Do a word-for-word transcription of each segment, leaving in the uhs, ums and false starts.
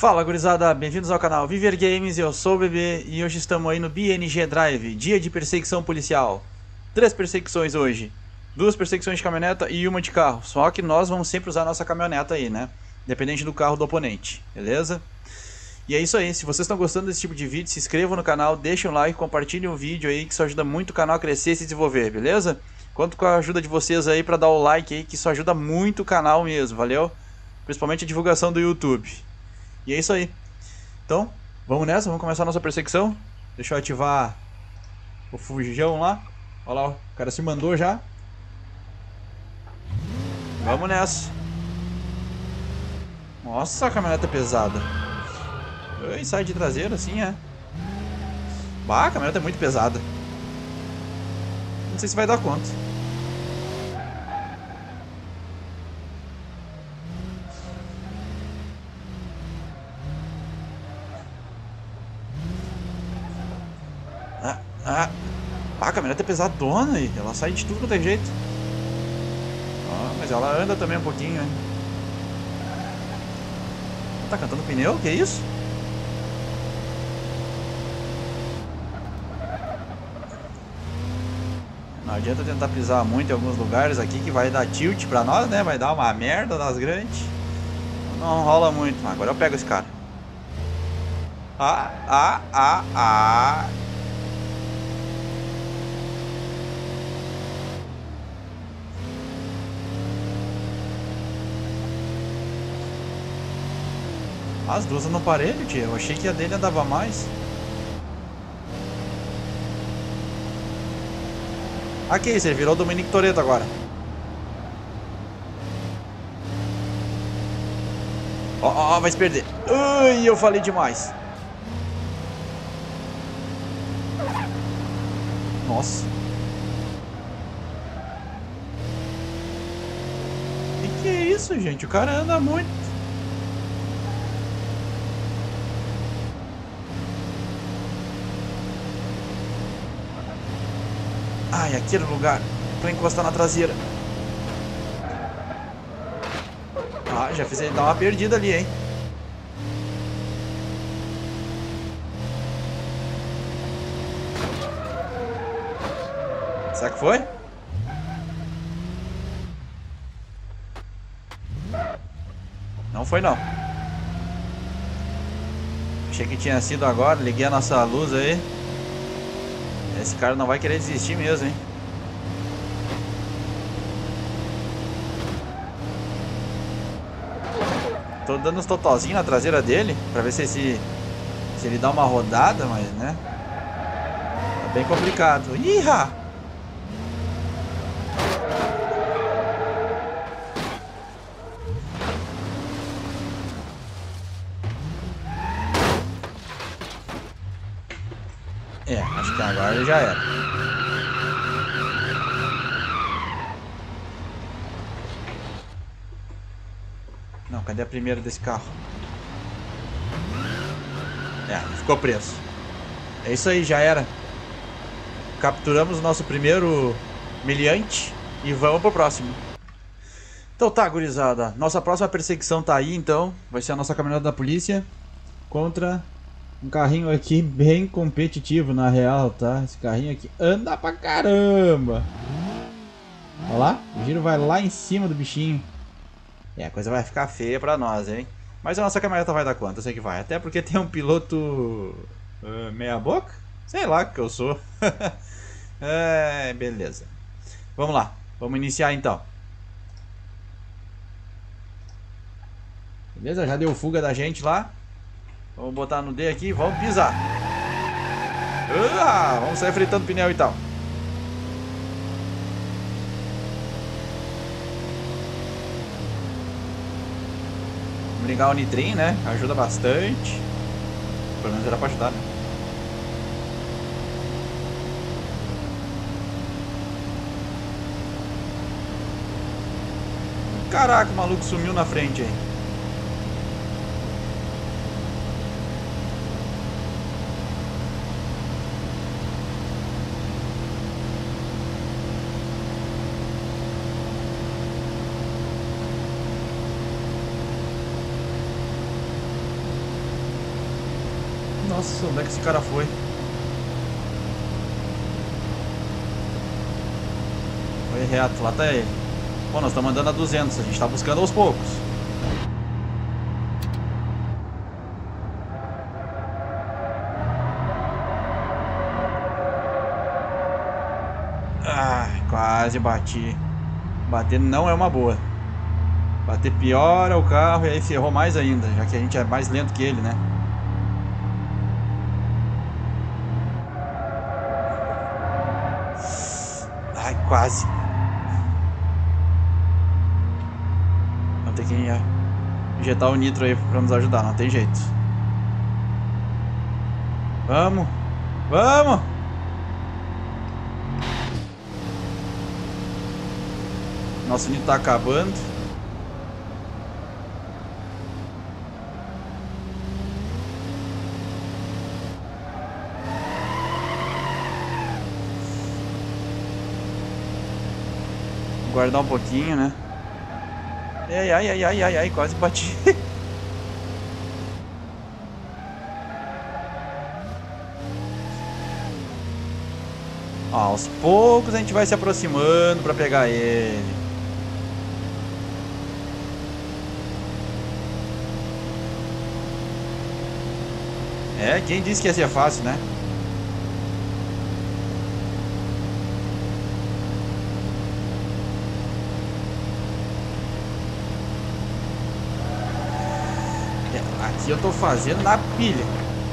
Fala gurizada, bem-vindos ao canal Viver Games, eu sou o Bebê e hoje estamos aí no B N G Drive, dia de perseguição policial. Três perseguições hoje, duas perseguições de caminhoneta e uma de carro, só que nós vamos sempre usar a nossa caminhoneta aí, né? Dependente do carro do oponente, beleza? E é isso aí, se vocês estão gostando desse tipo de vídeo, se inscrevam no canal, deixem um like, compartilhem o vídeo aí, que isso ajuda muito o canal a crescer e se desenvolver, beleza? Conto com a ajuda de vocês aí pra dar o like aí, que isso ajuda muito o canal mesmo, valeu? Principalmente a divulgação do YouTube. E é isso aí. Então, vamos nessa, vamos começar a nossa perseguição. Deixa eu ativar o fujão lá. Olha lá, o cara se mandou já. Vamos nessa. Nossa, a caminhoneta é pesada. Ui, sai de traseira assim, é. Bah, a caminhoneta é muito pesada. Não sei se vai dar conta. Ah, ah, ah, a caminhonete é pesadona aí. Ela sai de tudo quanto é jeito. Ah, mas ela anda também um pouquinho, hein? Tá cantando pneu? Que isso? Não adianta tentar pisar muito em alguns lugares aqui que vai dar tilt pra nós, né? Vai dar uma merda das grandes. Não rola muito. Agora eu pego esse cara. Ah, ah, ah, ah. As duas no parelho, tio. Eu achei que a dele andava mais. Aqui, você virou o Dominic Toretto agora. Ó, ó, ó, vai se perder. Ui, eu falei demais. Nossa. Que que é isso, gente? O cara anda muito. Ai, aquele lugar pra encostar na traseira. Ah, já fiz ele dar uma perdida ali, hein? Será que foi? Não foi não. Achei que tinha sido agora, liguei a nossa luz aí. Esse cara não vai querer desistir mesmo, hein? Tô dando uns totozinhos na traseira dele pra ver se, se, se ele dá uma rodada, mas né? Tá bem complicado. Iha! É, acho que agora ele já era. Não, cadê a primeira desse carro? É, ficou preso. É isso aí, já era. Capturamos o nosso primeiro meliante e vamos pro próximo. Então tá, gurizada. Nossa próxima perseguição tá aí, então. Vai ser a nossa caminhonete da polícia contra um carrinho aqui bem competitivo, na real, tá? Esse carrinho aqui anda pra caramba. Olha lá, o giro vai lá em cima do bichinho. É, a coisa vai ficar feia pra nós, hein? Mas a nossa caminhoneta vai dar conta, eu sei que vai. Até porque tem um piloto uh, meia boca? Sei lá que eu sou. É, beleza. Vamos lá, vamos iniciar então. Beleza, já deu fuga da gente lá. Vamos botar no D aqui, vamos pisar. Uh, vamos sair fritando pneu e tal. Vamos ligar o nitrim, né? Ajuda bastante. Pelo menos era pra ajudar, né? Caraca, o maluco sumiu na frente aí. Nossa, onde é que esse cara foi? Foi reto, lá tá ele. Bom, nós estamos andando a duzentos, a gente tá buscando aos poucos. Ah, quase bati. Bater não é uma boa. Bater piora o carro e aí ferrou mais ainda, já que a gente é mais lento que ele, né? Ai, quase. Vamos ter que injetar o nitro aí pra nos ajudar, não tem jeito. Vamos! Vamos! Nosso nitro tá acabando. Guardar um pouquinho, né? Ai, ai, ai, ai, ai, ai, quase bati. Ó, aos poucos a gente vai se aproximando pra pegar ele. É, quem disse que ia ser fácil, né? Aqui eu tô fazendo na pilha.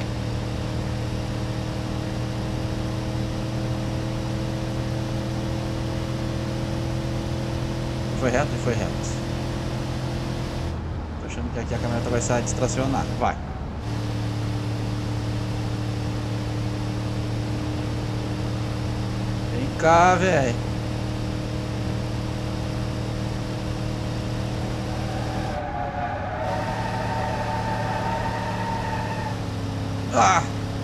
Foi reto e foi reto. Tô achando que aqui a caminhoneta vai sair distracionar. Vai. Vem cá, velho. Ah!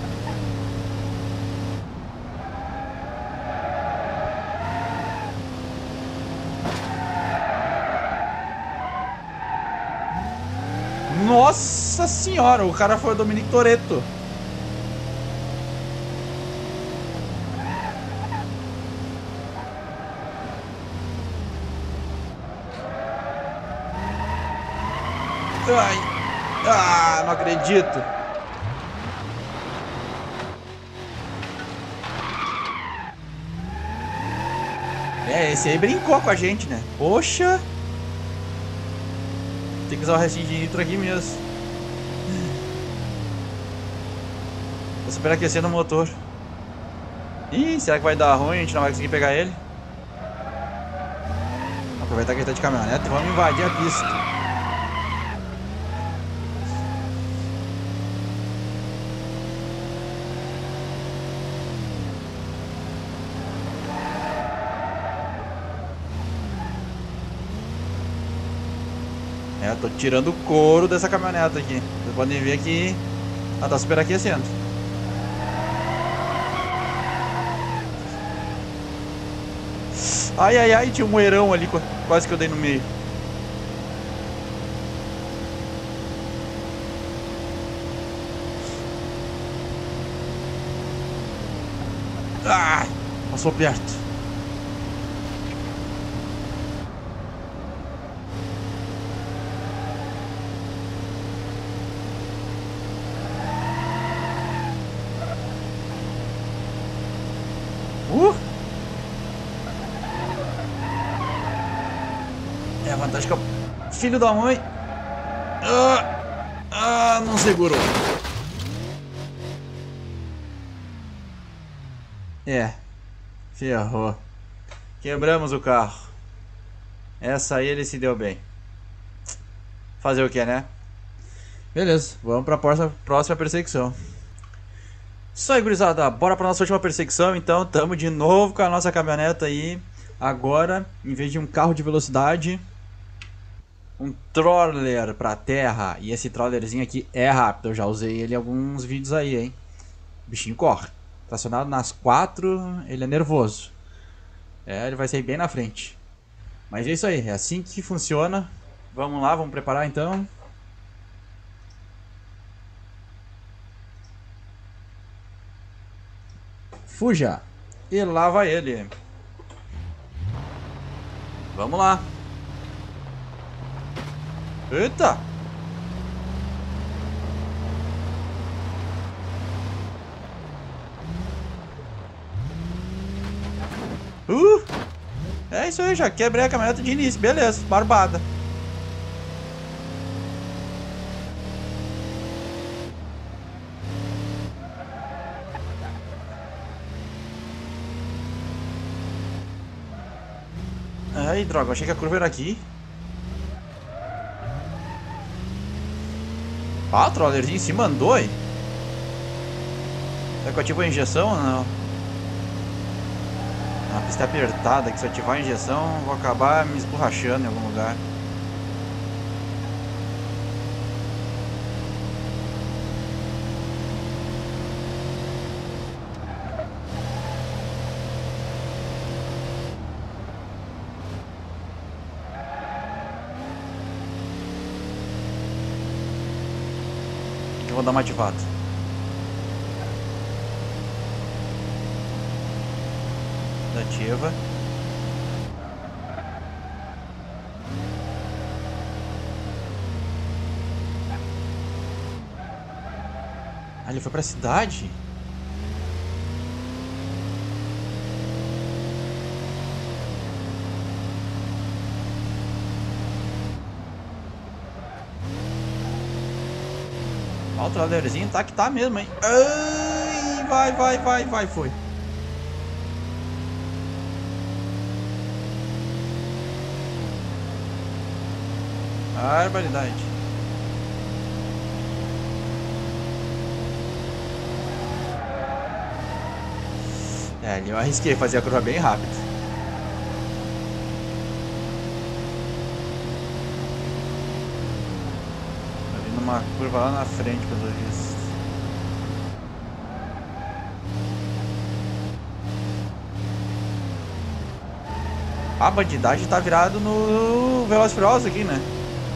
Nossa senhora, o cara foi o Dominic Toretto. Ai! Ah, não acredito. É, esse aí brincou com a gente, né? Poxa! Tem que usar o restinho de nitro aqui mesmo. Tô superaquecendo o motor. Ih, será que vai dar ruim? A gente não vai conseguir pegar ele? Vamos aproveitar que ele tá de caminhonete e vamos invadir a pista. É, eu tô tirando o couro dessa caminhoneta aqui. Vocês podem ver que ela tá superaquecendo. Ai, ai, ai, tinha um moeirão ali, quase que eu dei no meio. Ah, passou perto. Uh! É a vantagem que eu... Filho da mãe! Ah, ah, não segurou. É, ferrou. Quebramos o carro. Essa aí ele se deu bem. Fazer o que, né? Beleza, vamos pra próxima perseguição. Isso aí, gurizada, bora pra nossa última perseguição. Então, tamo de novo com a nossa caminhoneta aí. Agora, em vez de um carro de velocidade, um troller pra terra. E esse trollerzinho aqui é rápido, eu já usei ele em alguns vídeos aí, hein. O bichinho corre. Estacionado nas quatro, ele é nervoso. É, ele vai sair bem na frente. Mas é isso aí, é assim que funciona. Vamos lá, vamos preparar então. Fuja. E lá vai ele. Vamos lá. Eita. Uh. É isso aí, já quebrei a caminhonete de início. Beleza, barbada. Ai, droga, achei que a curva era aqui. Ah, o trollerzinho se mandou, hein? Será que eu ativo a injeção ou não? A pista é apertada, que se eu ativar a injeção, eu vou acabar me esborrachando em algum lugar. Eu vou dar uma ativada. Ativa. Ah, ele foi pra cidade? Ó, o trailerzinho tá que tá mesmo, hein? Ai, vai, vai, vai, vai, foi. Barbaridade. É, ali eu arrisquei fazer a curva bem rápido. Tá vindo uma curva lá na frente, pelo visto. A bandidagem tá virado no Velozes e Furiosos aqui, né?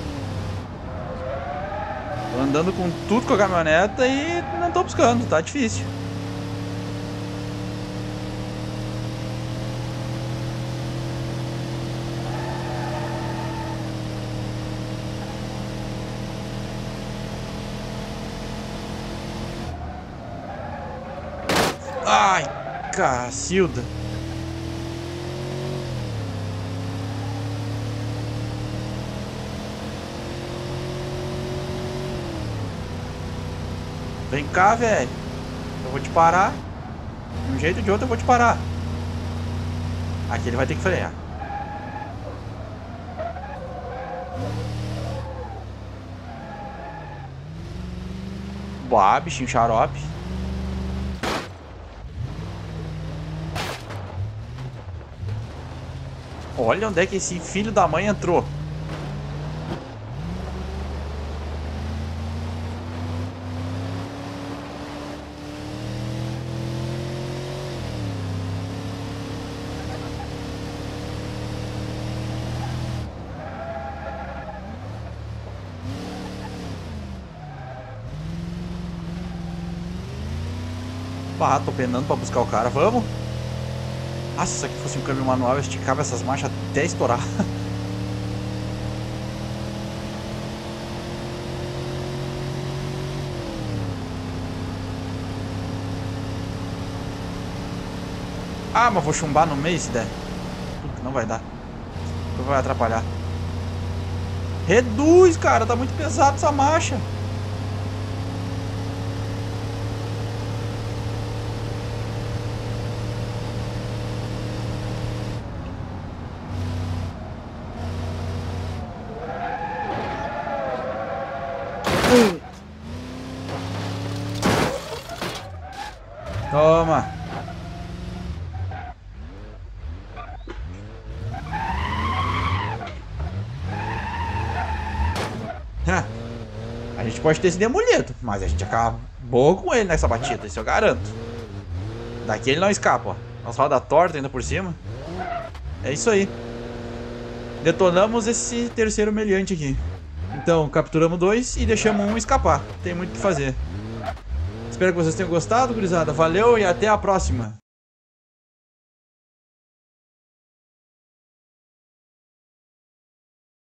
Tô andando com tudo com a caminhoneta e não tô buscando, tá difícil. Ai, cacilda. Vem cá, velho. Eu vou te parar. De um jeito ou de outro eu vou te parar. Aqui ele vai ter que frear. Boa, bichinho xarope. Olha onde é que esse filho da mãe entrou. Ah, tô penando pra buscar o cara, vamos? Ah, se isso aqui fosse um câmbio manual, eu esticava essas marchas até estourar. Ah, mas vou chumbar no meio se der. Puta, não vai dar. Não vai atrapalhar. Reduz, cara, tá muito pesado essa marcha. Toma. A gente pode ter esse demolido, mas a gente acabou com ele nessa batida, isso eu garanto. Daqui ele não escapa, ó. As rodas tortas ainda por cima. É isso aí. Detonamos esse terceiro meliante aqui. Então, capturamos dois e deixamos um escapar. Tem muito o que fazer. Espero que vocês tenham gostado, gurizada. Valeu e até a próxima.